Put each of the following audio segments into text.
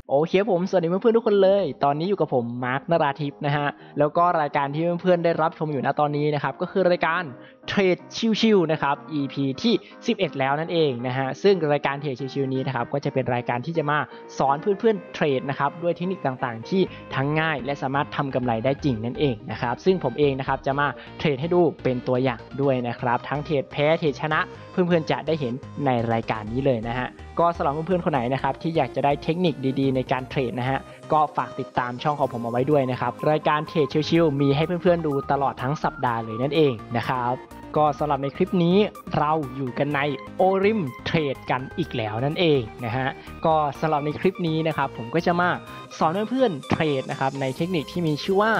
โอเคผมสวัสดีเพื่อนๆทุกคนเลยตอนนี้อยู่กับผมมาร์คนราธิปนะฮะแล้วก็รายการที่เพื่อนๆได้รับชมอยู่ณตอนนี้นะครับก็คือรายการเทรดชิวๆนะครับ EP ที่11แล้วนั่นเองนะฮะซึ่งรายการเทรดชิวๆนี้นะครับก็จะเป็นรายการที่จะมาสอนเพื่อนๆเทรดนะครับด้วยเทคนิคต่างๆที่ทั้งง่ายและสามารถทำกำไรได้จริงนั่นเองนะครับซึ่งผมเองนะครับจะมาเทรดให้ดูเป็นตัวอย่างด้วยนะครับทั้งเทรดแพ้เทรดชนะเพื่อนๆจะได้เห็นในรายการนี้เลยนะฮะก็สำหรับเพื่อนๆคนไหนนะครับที่อยากจะได้เทคนิคดีๆในการเทรดนะฮะก็ฝากติดตามช่องของผมเอาไว้ด้วยนะครับรายการเทรดชิวๆมีให้เพื่อนๆดูตลอดทั้งสัปดาห์เลยนั่นเองนะครับก็สำหรับในคลิปนี้เราอยู่กันในโอริมเทรดกันอีกแล้วนั่นเองนะฮะก็สำหรับในคลิปนี้นะครับผมก็จะมาสอนเพื่อนๆเทรดนะครับในเทคนิคที่มีชื่อว่า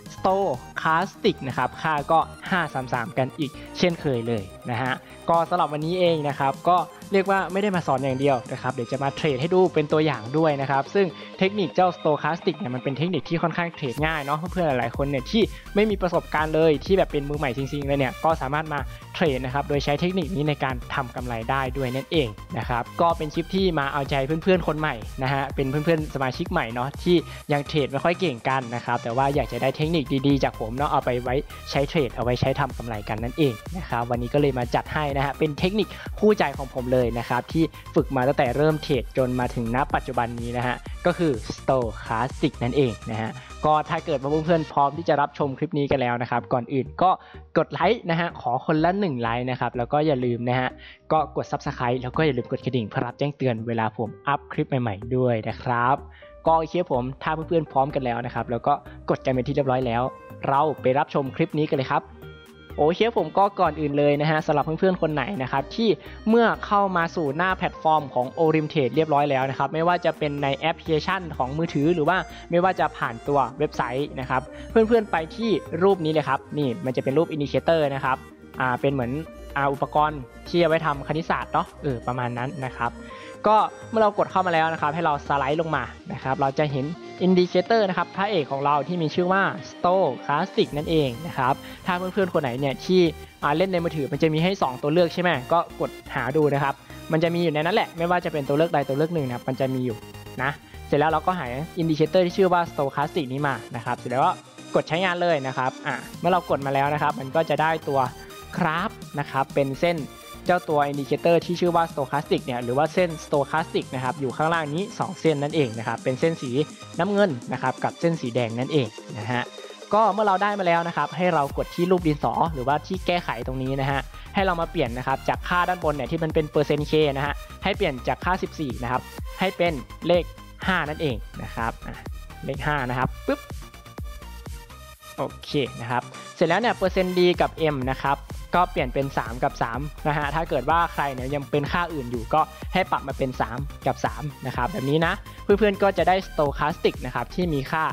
Stochastic นะครับค่าก็533กันอีกเช่นเคยเลยนะฮะก็สำหรับวันนี้เองนะครับก็เรียกว่าไม่ได้มาสอนอย่างเดียวนะครับเดี๋ยวจะมาเทรดให้ดูเป็นตัวอย่างด้วยนะครับซึ่งเทคนิคเจ้า Stochastic เนี่ยมันเป็นเทคนิคที่ค่อนข้างเทรดง่ายเนาะเพื่อนๆหลายๆคนเนี่ยที่ไม่มีประสบการณ์เลยที่แบบเป็นมือใหม่จริงๆเลยเนี่ยก็สามารถมาเทรดนะครับโดยใช้เทคนิคนี้ในการทำกำไรได้ด้วยนั่นเองนะครับก็เป็นคลิปที่มาเอาใจเพื่อนๆคนใหม่นะฮะเป็นเพื่อนๆสมาชิกใหม่เนาะที่ยังเทรดไม่ค่อยเก่งกันนะครับแต่ว่าอยากจะได้เทคนิคดีๆจากผมเนาะเอาไปไว้ใช้เทรดเอาไว้ใช้ทำกำไรกันนั่นเองนะครับวันนี้ก็เลยมาจัดให้นะฮะเป็นเทคนิคคู่ใจของผมเลยนะครับที่ฝึกมาตั้งแต่เริ่มเทรดจนมาถึงณปัจจุบันนี้นะฮะก็คือ Stochastic นั่นเองนะฮะก็ถ้าเกิดว่าเพื่อนๆพร้อมที่จะรับชมคลิปนี้กันแล้วนะครับก่อนอื่นก็กดไลค์นะฮะขอคนละ1ไลค์นะครับแล้วก็อย่าลืมนะฮะก็กด Subscribe แล้วก็อย่าลืมกดกระดิ่งเพื่อรับแจ้งเตือนเวลาผมอัพคลิปใหม่ๆด้วยนะครับก็โอเคผมถ้าเพื่อนๆพร้อมกันแล้วนะครับแล้วก็กดกันเป็นที่เรียบร้อยแล้วเราไปรับชมคลิปนี้กันเลยครับโอเคผมก็ก่อนอื่นเลยนะฮะสำหรับเพื่อนๆคนไหนนะครับที่เมื่อเข้ามาสู่หน้าแพลตฟอร์มของ Orim Trade เรียบร้อยแล้วนะครับไม่ว่าจะเป็นในแอปพลิเคชันของมือถือหรือว่าไม่ว่าจะผ่านตัวเว็บไซต์นะครับเพื่อนๆไปที่รูปนี้เลยครับนี่มันจะเป็นรูปอินดิเคเตอร์นะครับเป็นเหมือนอุปกรณ์ที่เอาไว้ทำคณิตศาสตร์เนาะประมาณนั้นนะครับก็เมื่อเรากดเข้ามาแล้วนะครับให้เราสไลด์ลงมานะครับเราจะเห็นอินดิเคเตอร์นะครับพระเอกของเราที่มีชื่อว่า Stochastic นั่นเองนะครับถ้าเพื่อนๆคนไหนเนี่ยที่เล่นในมือถือมันจะมีให้2ตัวเลือกใช่ไหมก็กดหาดูนะครับมันจะมีอยู่ในนั้นแหละไม่ว่าจะเป็นตัวเลือกใดตัวเลือกหนึ่งนะครับมันจะมีอยู่นะเสร็จแล้วเราก็หาอินดิเคเตอร์ที่ชื่อว่า Stochastic นี้มานะครับเสร็จแล้วก็กดใช้งานเลยนะครับเมื่อเรากดมาแล้วนะครับมันก็จะได้ตัวกราฟนะครับเป็นเส้นเจ้าตัวอินดิเคเตอร์ที่ชื่อว่า Stochastic เนี่ยหรือว่าเส้น Stochastic นะครับอยู่ข้างล่างนี้2เส้นนั่นเองนะครับเป็นเส้นสีน้ำเงินนะครับกับเส้นสีแดงนั่นเองนะฮะก็เมื่อเราได้มาแล้วนะครับให้เรากดที่รูปดินสอหรือว่าที่แก้ไขตรงนี้นะฮะให้เรามาเปลี่ยนนะครับจากค่าด้านบนเนี่ยที่มันเป็น% K นะฮะให้เปลี่ยนจากค่า14นะครับให้เป็นเลข5นั่นเองนะครับเลข5นะครับปึ๊บโอเคนะครับเสร็จแล้วเนี่ย%D กับ M นะครับก็เปลี่ยนเป็น3กับ3นะฮะถ้าเกิดว่าใครเนี่ยยังเป็นค่าอื่นอยู่ก็ให้ปรับมาเป็น3กับ3นะครับแบบนี้นะเพื่อนๆก็จะได้ Stochastic นะครับที่มีค่า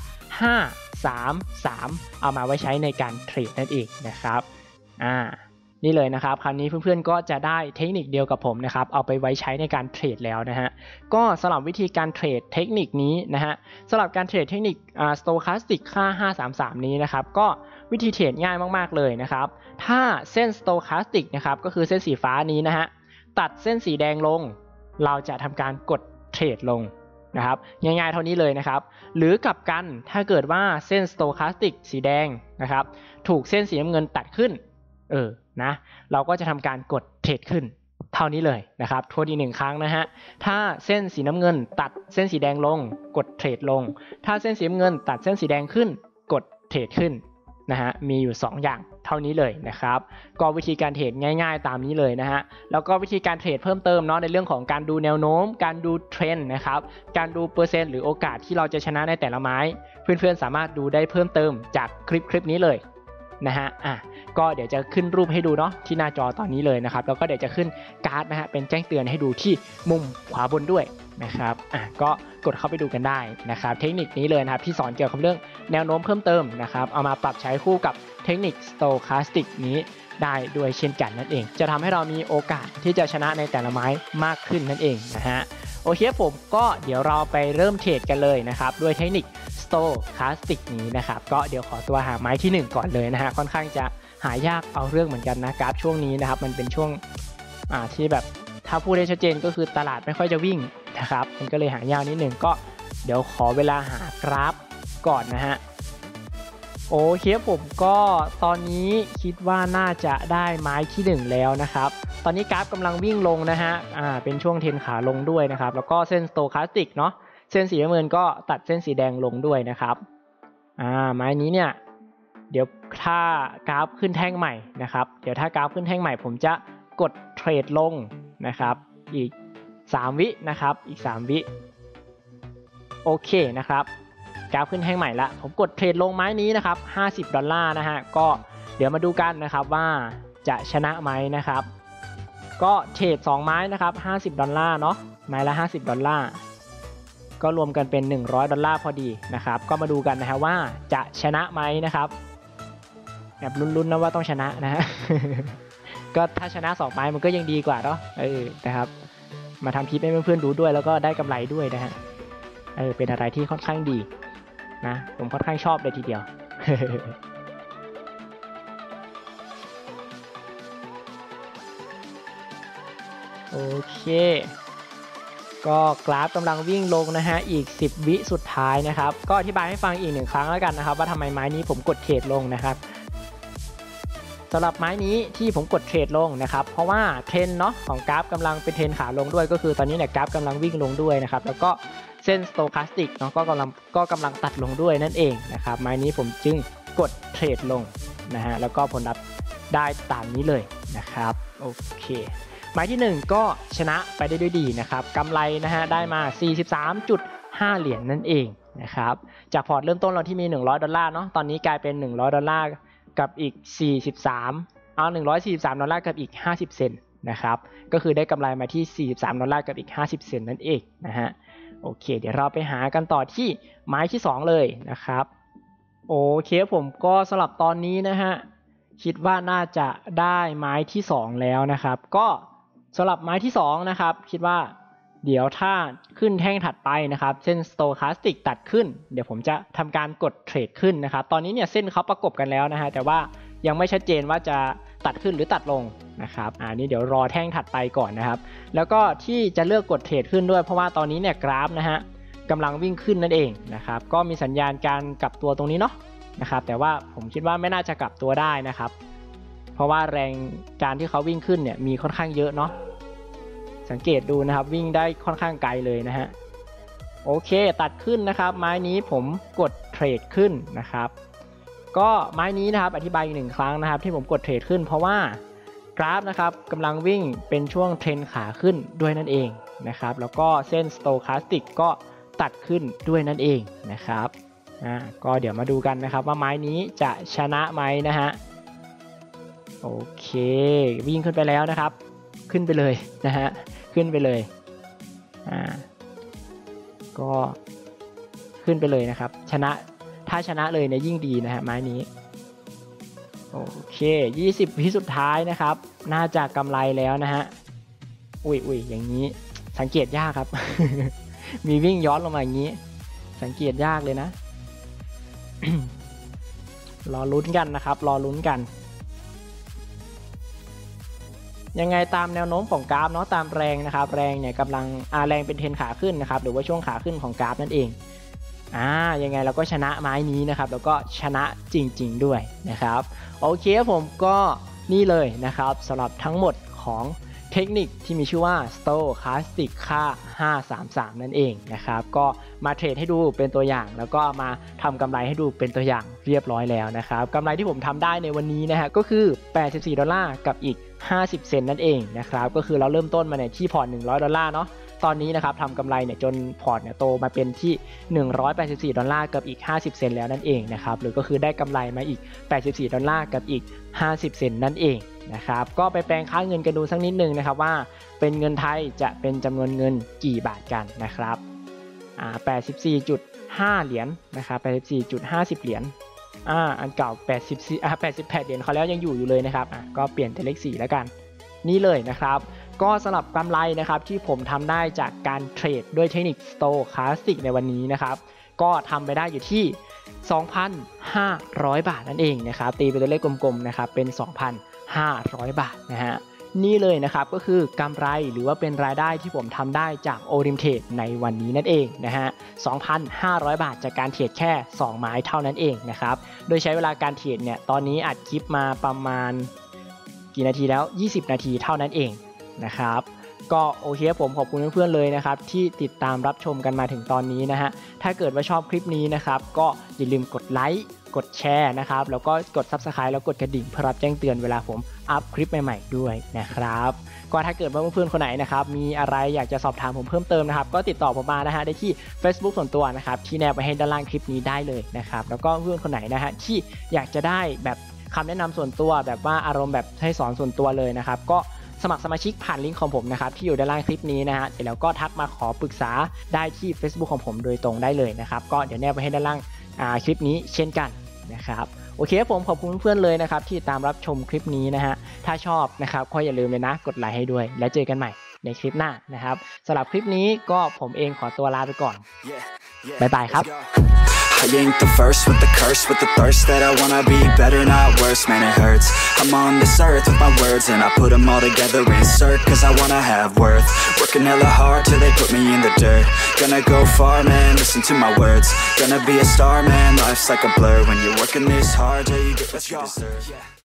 5 3 3เอามาไว้ใช้ในการเทรดนั่นเองนะครับนี่เลยนะครับคราวนี้เพื่อนๆก็จะได้เทคนิคเดียวกับผมนะครับเอาไปไว้ใช้ในการเทรดแล้วนะฮะก็สำหรับวิธีการเทรดเทคนิคนี้นะฮะสำหรับการเทรดเทคนิคStochastic ค่า533นี้นะครับก็วิธีเทรดง่ายมากๆเลยนะครับถ้าเส้น Stochastic นะครับก็คือเส้นสีฟ้านี้นะฮะตัดเส้นสีแดงลงเราจะทำการกดเทรดลงนะครับง่ายๆเท่านี้เลยนะครับหรือกลับกันถ้าเกิดว่าเส้น Stochastic สีแดงนะครับถูกเส้นสีน้ำเงินตัดขึ้นนะเราก็จะทำการกดเทรดขึ้นเท่านี้เลยนะครับทวนอีก1ครั้งนะฮะถ้าเส้นสีน้ำเงินตัดเส้นสีแดงลงกดเทรดลงถ้าเส้นสีน้ำเงินตัดเส้นสีแดงขึ้นกดเทรดขึ้นนะฮะมีอยู่2อย่างเท่านี้เลยนะครับก็วิธีการเทรดง่ายๆตามนี้เลยนะฮะแล้วก็วิธีการเทรดเพิ่มเติมเนาะในเรื่องของการดูแนวโน้มการดูเทรนด์นะครับการดูเปอร์เซ็นต์หรือโอกาสที่เราจะชนะในแต่ละไม้เพื่อนๆสามารถดูได้เพิ่มเติมจากคลิปนี้เลยนะฮะก็เดี๋ยวจะขึ้นรูปให้ดูเนาะที่หน้าจอตอนนี้เลยนะครับแล้วก็เดี๋ยวจะขึ้นการ์ดนะฮะเป็นแจ้งเตือนให้ดูที่มุมขวาบนด้วยนะครับก็กดเข้าไปดูกันได้นะครับเทคนิคนี้เลยนะครับที่สอนเกี่ยวกับเรื่องแนวโน้มเพิ่มเติมนะครับเอามาปรับใช้คู่กับเทคนิค Stochastic นี้ได้ด้วยเช่นกันนั่นเองจะทำให้เรามีโอกาสที่จะชนะในแต่ละไม้มากขึ้นนั่นเองนะฮะโอเคผมก็เดี๋ยวเราไปเริ่มเทรดกันเลยนะครับด้วยเทคนิค Stochastic นี้นะครับก็เดี๋ยวขอตัวหาไม้ที่1ก่อนเลยนะฮะค่อนข้างจะหายากเอาเรื่องเหมือนกันนะกราฟช่วงนี้นะครับมันเป็นช่วงที่แบบถ้าพูดได้ชัดเจนก็คือตลาดไม่ค่อยจะวิ่งนะครับมันก็เลยหายากนิดหนึ่งก็เดี๋ยวขอเวลาหากราฟก่อนนะฮะโอเคผมก็ตอนนี้คิดว่าน่าจะได้ไม้ที่1แล้วนะครับตอนนี้กราฟกำลังวิ่งลงนะฮะเป็นช่วงเทรนขาลงด้วยนะครับแล้วก็เส้นสโตคาสติกเนาะเส้นสีน้ำเงินก็ตัดเส้นสีแดงลงด้วยนะครับไม้นี้เนี่ยเดี๋ยวถ้ากราฟขึ้นแท่งใหม่นะครับเดี๋ยวถ้ากราฟขึ้นแท่งใหม่ผมจะกดเทรดลงนะครับอีก3 วินะครับอีก3 วิโอเคนะครับกราฟขึ้นแท่งใหม่ละผมกดเทรดลงไม้นี้นะครับ$50นะฮะก็เดี๋ยวมาดูกันนะครับว่าจะชนะไหมนะครับก็เทรด2ไม้นะครับ$50เนาะไม้ละ$50ก็รวมกันเป็น$100พอดีนะครับก็มาดูกันนะฮะว่าจะชนะไหมนะครับแบบลุ้นๆนะว่าต้องชนะนะฮะ ก็ถ้าชนะ2ไม้มันก็ยังดีกว่าเนาะนะครับมาทำคลิปให้เพื่อนๆดูด้วยแล้วก็ได้กำไรด้วยนะฮะเป็นอะไรที่ค่อนข้างดีนะผมค่อนข้างชอบเลยทีเดียว โอเคก็กราฟกำลังวิ่งลงนะฮะอีก10 วิสุดท้ายนะครับก็อธิบายให้ฟังอีก1 ครั้งแล้วกันนะครับว่าทำไมไม้นี้ผมกดเทรดลงนะครับสำหรับไม้นี้ที่ผมกดเทรดลงนะครับเพราะว่าเทรนเนาะของกราฟกำลังเป็นเทรนขาลงด้วยก็คือตอนนี้เนี่ยกราฟกำลังวิ่งลงด้วยนะครับแล้วก็เส้นสโตคาสติกเนาะก็กำลังตัดลงด้วยนั่นเองนะครับไม้นี้ผมจึงกดเทรดลงนะฮะแล้วก็ผลลัพธ์ได้ตามนี้เลยนะครับโอเคไม้ที่1ก็ชนะไปได้ด้วยดีนะครับกำไรนะฮะได้มา 43.5 เหรียญนั่นเองนะครับจากพอร์ตเริ่มต้นเราที่มี$100เนาะตอนนี้กลายเป็น$100กับอีก$143กับอีก50 เซนต์นะครับก็คือได้กำไรมาที่$43กับอีก50 เซนต์นั่นเองนะฮะโอเคเดี๋ยวเราไปหากันต่อที่ไม้ที่2เลยนะครับโอเคผมก็สลับตอนนี้นะฮะคิดว่าน่าจะได้ไม้ที่2แล้วนะครับก็สลับไม้ที่2นะครับคิดว่าเดี๋ยวถ้าขึ้นแท่งถัดไปนะครับเส้นสโตคาสติกตัดขึ้นเดี๋ยวผมจะทำการกดเทรดขึ้นนะครับตอนนี้เนี่ยเส้นเขาประกบกันแล้วนะฮะแต่ว่ายังไม่ชัดเจนว่าจะตัดขึ้นหรือตัดลงนะครับนี่เดี๋ยวรอแท่งถัดไปก่อนนะครับแล้วก็ที่จะเลือกกดเทรดขึ้นด้วยเพราะว่าตอนนี้เนี่ยกราฟนะฮะกำลังวิ่งขึ้นนั่นเองนะครับก็มีสัญญาณการกลับตัวตรงนี้เนาะนะครับแต่ว่าผมคิดว่าไม่น่าจะกลับตัวได้นะครับเพราะว่าแรงการที่เขาวิ่งขึ้นเนี่ยมีค่อนข้างเยอะเนาะสังเกตดูนะครับวิ่งได้ค่อนข้างไกลเลยนะฮะโอเคตัดขึ้นนะครับไม้นี้ผมกดเทรดขึ้นนะครับก็ไม้นี้นะครับอธิบายอีก1 ครั้งนะครับที่ผมกดเทรดขึ้นเพราะว่ากราฟนะครับกำลังวิ่งเป็นช่วงเทรนขาขึ้นด้วยนั่นเองนะครับแล้วก็เส้นสโตคาสติกก็ตัดขึ้นด้วยนั่นเองนะครับก็เดี๋ยวมาดูกันนะครับว่าไม้นี้จะชนะไหมนะฮะโอเควิ่งขึ้นไปแล้วนะครับขึ้นไปเลยนะฮะขึ้นไปเลยก็ขึ้นไปเลยนะครับถ้าชนะเลยเนี่ยยิ่งดีนะฮะไม้นี้โอเค20 วิสุดท้ายนะครับน่าจะกำไรแล้วนะฮะอุ้ยอย่างนี้สังเกตยากครับ มีวิ่งย้อนลงมาอย่างนี้สังเกตยากเลยนะ รอลุ้นกันนะครับรอลุ้นกันยังไงตามแนวโน้มของกราฟเนาะตามแรงนะครับแรงเนี่ยกำลังแรงเป็นเทรนขาขึ้นนะครับหรือว่าช่วงขาขึ้นของกราฟนั่นเองยังไงเราก็ชนะไม้นี้นะครับแล้วก็ชนะจริงๆด้วยนะครับโอเคผมก็นี่เลยนะครับสำหรับทั้งหมดของเทคนิคที่มีชื่อว่า Stochastic ค่า533นั่นเองนะครับก็มาเทรดให้ดูเป็นตัวอย่างแล้วก็มาทำกำไรให้ดูเป็นตัวอย่างเรียบร้อยแล้วนะครับกำไรที่ผมทำได้ในวันนี้นะฮะก็คือ$84กับอีก50 เซนต์นั่นเองนะครับก็คือเราเริ่มต้นมาเนี่ยที่พอร์ต$100เนาะตอนนี้นะครับทำกำไรเนี่ยจนพอร์ตเนี่ยโตมาเป็นที่$184กับอีก50 เซนต์แล้วนั่นเองนะครับหรือก็คือได้กำไรมาอีก$84กับอีก50 เซนต์นั่นเองนะครับก็ไปแปลงค่าเงินกันดูสักนิดนึงนะครับว่าเป็นเงินไทยจะเป็นจำนวนเงินกี่บาทกันนะครับ84.5 เหรียญนะครับ84.50 เหรียญอันเก่า88 เหรียญเขาแล้วยังอยู่เลยนะครับก็เปลี่ยนเป็นเลข4แล้วกันนี่เลยนะครับก็สำหรับกำไรนะครับที่ผมทำได้จากการเทรดด้วยเทคนิค Stochastic ในวันนี้นะครับก็ทำไปได้อยู่ที่$2,500 นั่นเองนะครับตีเป็นตัวเลขกลมๆนะครับเป็น$2,500นะฮะนี่เลยนะครับก็คือกำไรหรือว่าเป็นรายได้ที่ผมทำได้จากโอริมเทรดในวันนี้นั่นเองนะฮะ 2,500 บาทจากการเทรดแค่2ไม้เท่านั้นเองนะครับโดยใช้เวลาการเทรดเนี่ยตอนนี้อัดคลิปมาประมาณกี่นาทีแล้ว20นาทีเท่านั้นเองนะครับก็โอเคผมขอบคุณเพื่อนๆเลยนะครับที่ติดตามรับชมกันมาถึงตอนนี้นะฮะถ้าเกิดว่าชอบคลิปนี้นะครับก็อย่าลืมกดไลค์กดแชร์นะครับแล้วก็กด Subscribe แล้วกดกระดิ่งเพื่อรับแจ้งเตือนเวลาผมอัพคลิปใหม่ๆด้วยนะครับก็ถ้าเกิดว่าเพื่อนๆคนไหนนะครับมีอะไรอยากจะสอบถามผมเพิ่มเติมนะครับก็ติดต่อผมมานะฮะได้ที่ Facebook ส่วนตัวนะครับที่แนบไว้ให้ด้านล่างคลิปนี้ได้เลยนะครับแล้วก็เพื่อนคนไหนนะฮะที่อยากจะได้แบบคำแนะนำส่วนตัวแบบว่าอารมณ์แบบให้สอนส่วนตัวเลยนะครับก็สมัครสมาชิกผ่านลิงก์ของผมนะครับที่อยู่ด้านล่างคลิปนี้นะฮะเสร็จแล้วก็ทักมาขอปรึกษาได้ที่ Facebook ของผมโดยตรงได้เลยนะครับก็เดี๋ยวแนบไว้ให้ด้านล่างคลิปนี้เช่นกันนะครับโอเคผมขอบคุณเพื่อนๆเลยนะครับที่ตามรับชมคลิปนี้นะฮะถ้าชอบนะครับก็อย่าลืมเลยนะกดไลค์ให้ด้วยแล้วเจอกันใหม่ในคลิปหน้านะครับสำหรับคลิปนี้ก็ผมเองขอตัวลาไปก่อนบ๊ายบายครับ I ain't the first with the curse, with the thirst that I wanna be better, not worse, man it hurts. I'm on this earth with my words and I put them all together, insert, cause I wanna have worth. Working hella hard till they put me in the dirt. Gonna go far, man, listen to my words. Gonna be a star, man, life's like a blur. When you're working this hard, yeah, you get what you deserve.